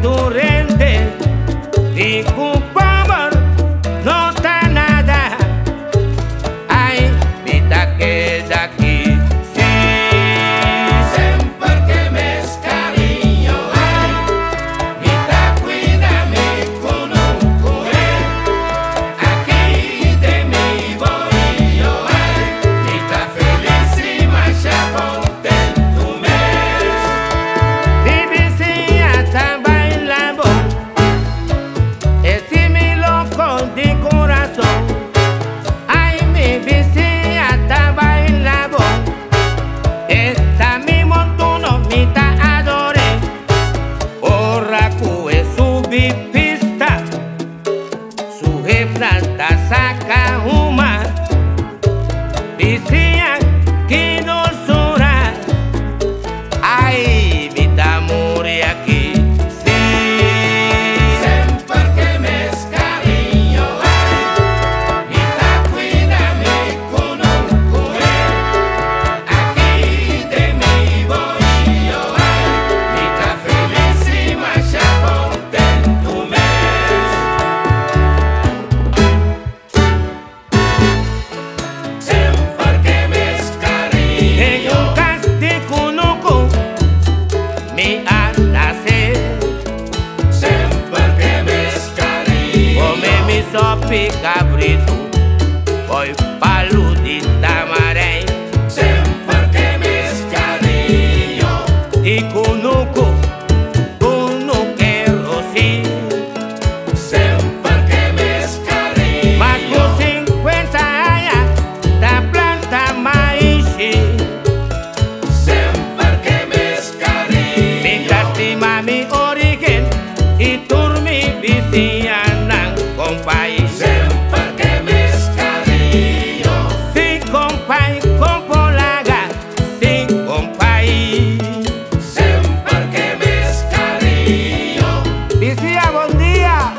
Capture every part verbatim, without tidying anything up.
durante y con amor no está nada. Ay, vida queda aquí. Sí, sempre que me cariño, ay, vida cuídame con un cué. Aquí de mi voy yo, ay, vida feliz y más contento mes. mi vizinha está bailando, este mi loco de corazón. Ay, mi vizinha está bailando, esta mi montuno me ta adore. Ora cue subi pista, su planta saca uma. Vizinha, que doçura. Ai, me dá amor aqui. Sim, Sempre que me cariño, ay, vida cuídame con un cué. Aquí de mi voy yo, ay, vida feliz y más contento mes. Sempre que me em cariño, um castigo no cu, me a nascer. sempre que me cariño, Come mi sopi cabrito, foi palo de tamarém. sempre que me cariño. E cunuco, cuno quero sim. Sempre que me cariño, Mas com cinquenta anos, da planta mais sempre que me cariño, me castima mi origen e turmi vizinha não compai. sempre que me cariño, Se compai com polaga, se compai. sempre que me cariño. Vizinha, bom dia.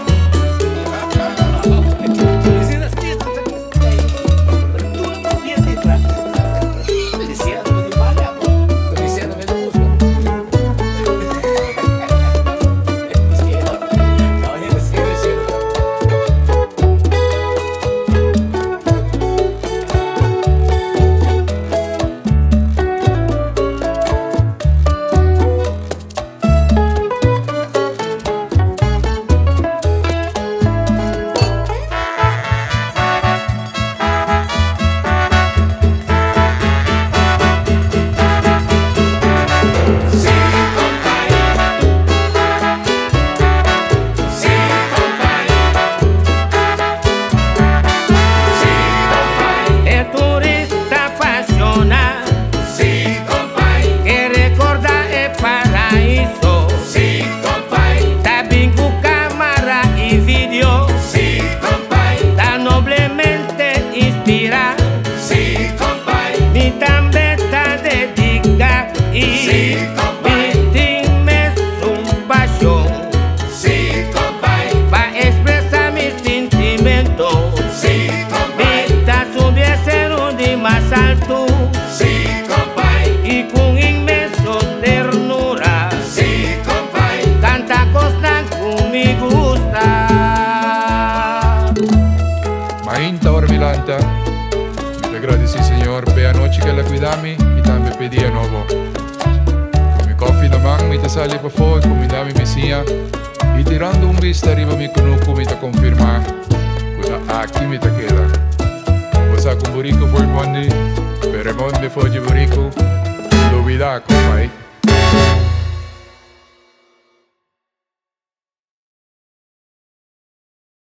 Sí, compay, sí, compay, sí, compay, É turista apaixonado sí, compay, que recorda é paraíso. sí, compay, Tá bingo, câmara e vídeo, sí, compay, tá noblemente inspirado. sí, compay, Me também tá dedica e Sí, compai. me tem um paixão sí, compay, para expressar meu sentimento. sí, compay, Me tá subindo de mais alto sí, compay, e com imenso ternura sí, compay. tanta coisa comigo gusta. Mainta Orvilanta, te agradeci, Senhor, pela noite que ela cuidami e também pedi a novo. Com mi coffee na mão, me te sali para fora, com mi dami vizinha e tirando um vista arriba mi conuco, me te confirmar coisa aqui me te queda. Você com burico foi mondi, pero mondi foi de burico, duvida, compai.